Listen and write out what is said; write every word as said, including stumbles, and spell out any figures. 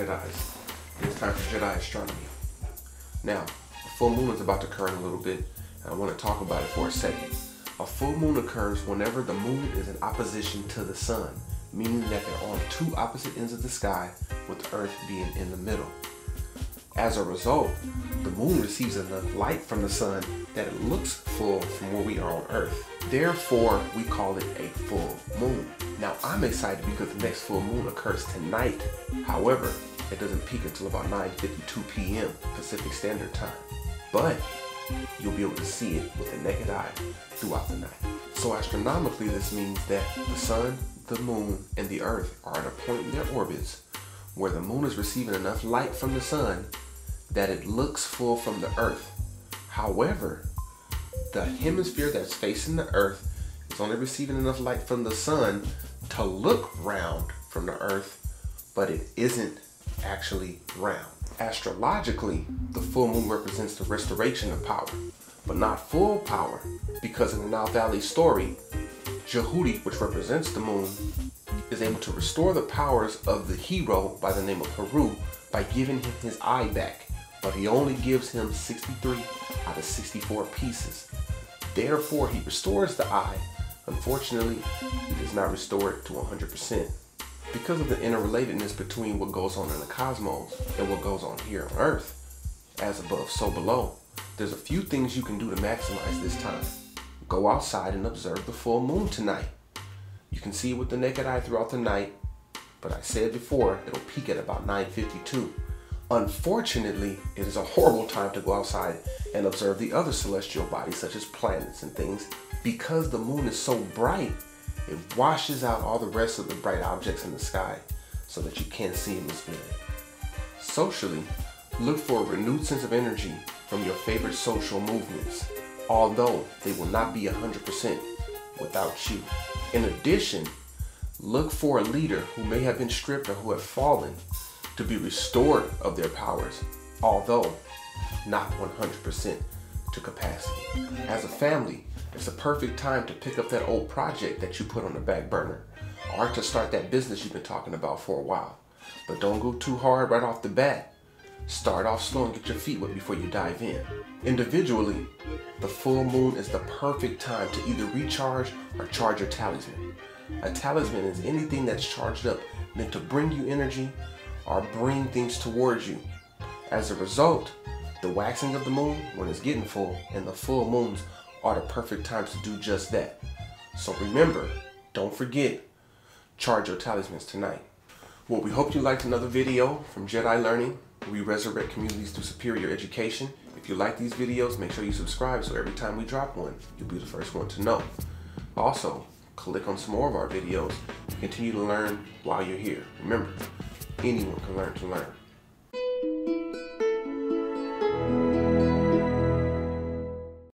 Jedis. It's time for Djedi Astronomy. Now, a full moon is about to occur in a little bit, and I want to talk about it for a second. A full moon occurs whenever the moon is in opposition to the sun, meaning that they're on two opposite ends of the sky, with the Earth being in the middle. As a result, the moon receives enough light from the sun that it looks full from where we are on Earth. Therefore, we call it a full moon. Now, I'm excited because the next full moon occurs tonight. However, it doesn't peak until about nine fifty-two p m Pacific Standard Time. But you'll be able to see it with the naked eye throughout the night. So astronomically, this means that the sun, the moon, and the Earth are at a point in their orbits where the moon is receiving enough light from the sun that it looks full from the Earth. However, the hemisphere that's facing the Earth is only receiving enough light from the sun to look round from the Earth, but it isn't actually round. Astrologically, the full moon represents the restoration of power, but not full power, because in the Nile Valley story, Djedi, which represents the moon, is able to restore the powers of the hero by the name of Heru by giving him his eye back, but he only gives him sixty-three out of sixty-four pieces. Therefore, he restores the eye. Unfortunately, he does not restore it to one hundred percent. Because of the interrelatedness between what goes on in the cosmos and what goes on here on Earth, as above, so below, there's a few things you can do to maximize this time. Go outside and observe the full moon tonight. You can see it with the naked eye throughout the night, but I said before, it'll peak at about nine fifty-two. Unfortunately, it is a horrible time to go outside and observe the other celestial bodies such as planets and things, because the moon is so bright, it washes out all the rest of the bright objects in the sky so that you can't see them as good. Socially, look for a renewed sense of energy from your favorite social movements, although they will not be one hundred percent without you. In addition, look for a leader who may have been stripped or who have fallen to be restored of their powers, although not one hundred percent to capacity. As a family, it's a perfect time to pick up that old project that you put on the back burner, or to start that business you've been talking about for a while. But don't go too hard right off the bat. Start off slow and get your feet wet before you dive in. Individually, the full moon is the perfect time to either recharge or charge your talisman. A talisman is anything that's charged up, meant to bring you energy or bring things towards you. As a result, the waxing of the moon when it's getting full and the full moons are the perfect times to do just that. So remember, don't forget, charge your talismans tonight. Well, we hope you liked another video from Djedi Learning. We resurrect communities through superior education. If you like these videos, make sure you subscribe so every time we drop one, you'll be the first one to know. Also, click on some more of our videos and continue to learn while you're here. Remember, anyone can learn to learn.